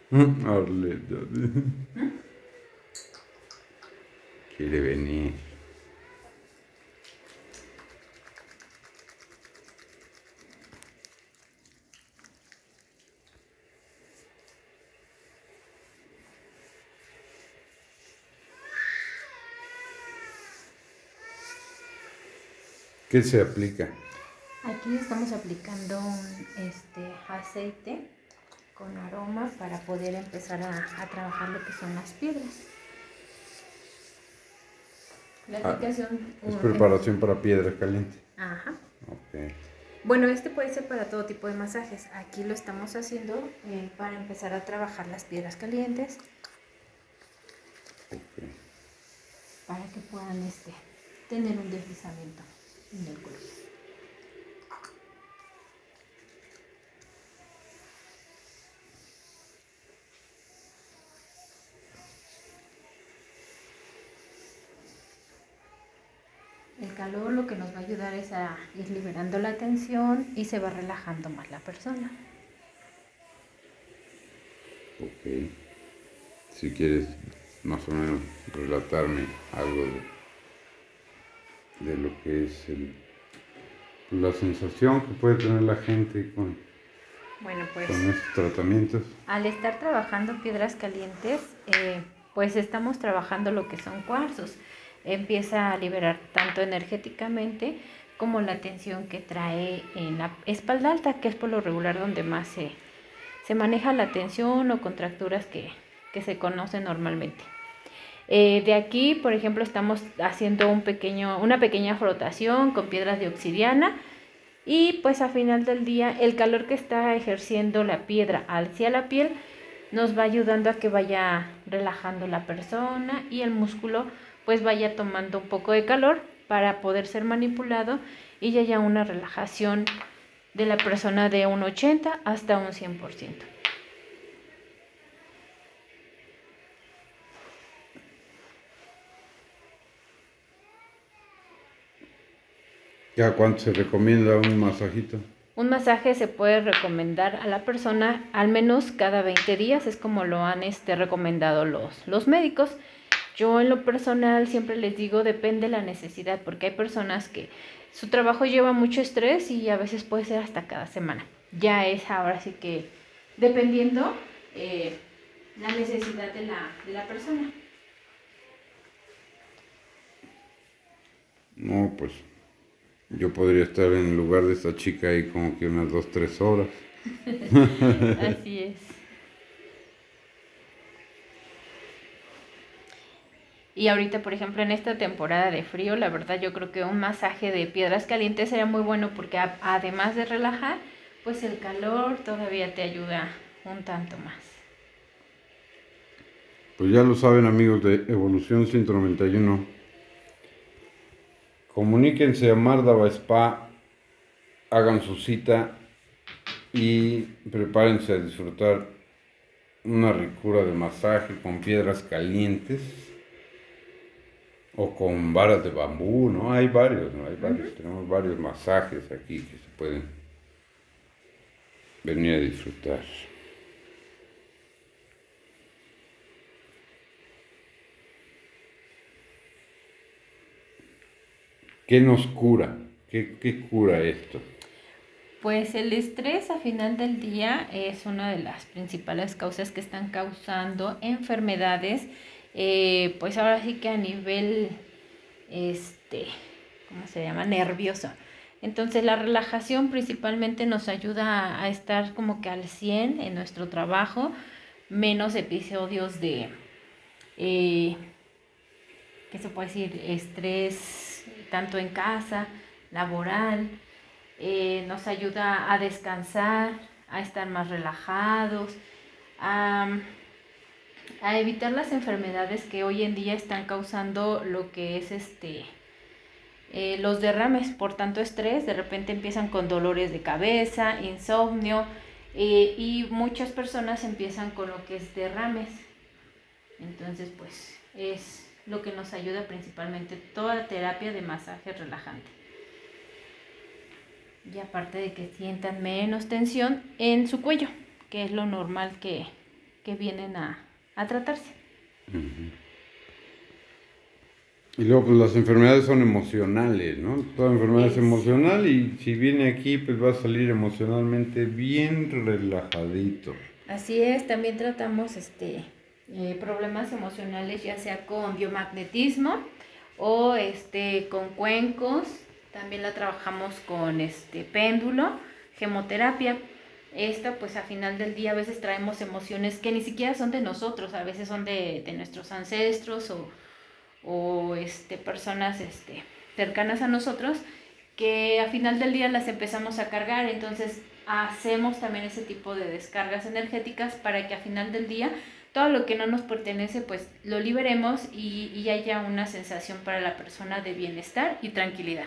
Arleta. Quiere venir. ¿Qué se aplica? Aquí estamos aplicando un aceite con aroma para poder empezar a trabajar lo que son las piedras. La aplicación... Es preparación para piedra caliente. Ajá. Ok. Bueno, puede ser para todo tipo de masajes. Aquí lo estamos haciendo para empezar a trabajar las piedras calientes. Ok. Para que puedan tener un deslizamiento en el cuerpo. El calor lo que nos va a ayudar es a ir liberando la tensión y se va relajando más la persona. Ok. Si quieres más o menos relatarme algo de lo que es la sensación que puede tener la gente con estos tratamientos. Al estar trabajando piedras calientes, pues estamos trabajando lo que son cuarzos. Empieza a liberar tanto energéticamente como la tensión que trae en la espalda alta, que es por lo regular donde más se maneja la tensión o contracturas que se conocen normalmente. De aquí, por ejemplo, estamos haciendo una pequeña frotación con piedras de obsidiana y pues a final del día el calor que está ejerciendo la piedra hacia la piel nos va ayudando a que vaya relajando la persona y el músculo pues vaya tomando un poco de calor para poder ser manipulado y ya haya una relajación de la persona de un 80 hasta un 100%. ¿Ya cuánto se recomienda un masajito? Un masaje se puede recomendar a la persona al menos cada 20 días, es como lo han recomendado los médicos. Yo en lo personal siempre les digo, depende de la necesidad, porque hay personas que su trabajo lleva mucho estrés y a veces puede ser hasta cada semana. Ya es ahora sí que dependiendo la necesidad de la persona. No, pues yo podría estar en lugar de esta chica ahí como que unas 2-3 horas. Así es. Y ahorita, por ejemplo, en esta temporada de frío, la verdad yo creo que un masaje de piedras calientes sería muy bueno porque además de relajar, pues el calor todavía te ayuda un tanto más. Pues ya lo saben, amigos de Evolución 191. Comuníquense a Mardava Spa, hagan su cita y prepárense a disfrutar una ricura de masaje con piedras calientes o con varas de bambú, ¿no? Hay varios, ¿no? Hay varios. Tenemos varios masajes aquí que se pueden venir a disfrutar. ¿Qué nos cura? ¿Qué cura esto? Pues el estrés a final del día es una de las principales causas que están causando enfermedades, pues ahora sí que a nivel, ¿cómo se llama? Nervioso. Entonces la relajación principalmente nos ayuda a estar como que al 100 en nuestro trabajo, menos episodios de, ¿qué se puede decir? Estrés tanto en casa, laboral. Nos ayuda a descansar, a estar más relajados, a evitar las enfermedades que hoy en día están causando lo que es los derrames por tanto estrés. De repente empiezan con dolores de cabeza, insomnio, y muchas personas empiezan con lo que es derrames. Entonces pues es lo que nos ayuda principalmente toda la terapia de masaje relajante. Y aparte de que sientan menos tensión en su cuello, que es lo normal que que vienen a tratarse. Y luego, pues las enfermedades son emocionales, ¿no? Toda enfermedad es emocional y si viene aquí, pues va a salir emocionalmente bien relajadito. Así es, también tratamos problemas emocionales, ya sea con biomagnetismo o con cuencos. También la trabajamos con péndulo, gemoterapia. Esta, pues a final del día a veces traemos emociones que ni siquiera son de nosotros, a veces son de nuestros ancestros o personas cercanas a nosotros, que a final del día las empezamos a cargar. Entonces hacemos también ese tipo de descargas energéticas para que a final del día todo lo que no nos pertenece pues lo liberemos y haya una sensación para la persona de bienestar y tranquilidad.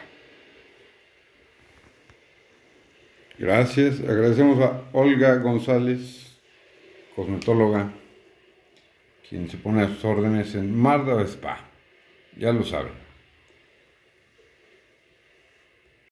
Gracias, agradecemos a Olga González, cosmetóloga, quien se pone a sus órdenes en Marda Spa. Ya lo saben.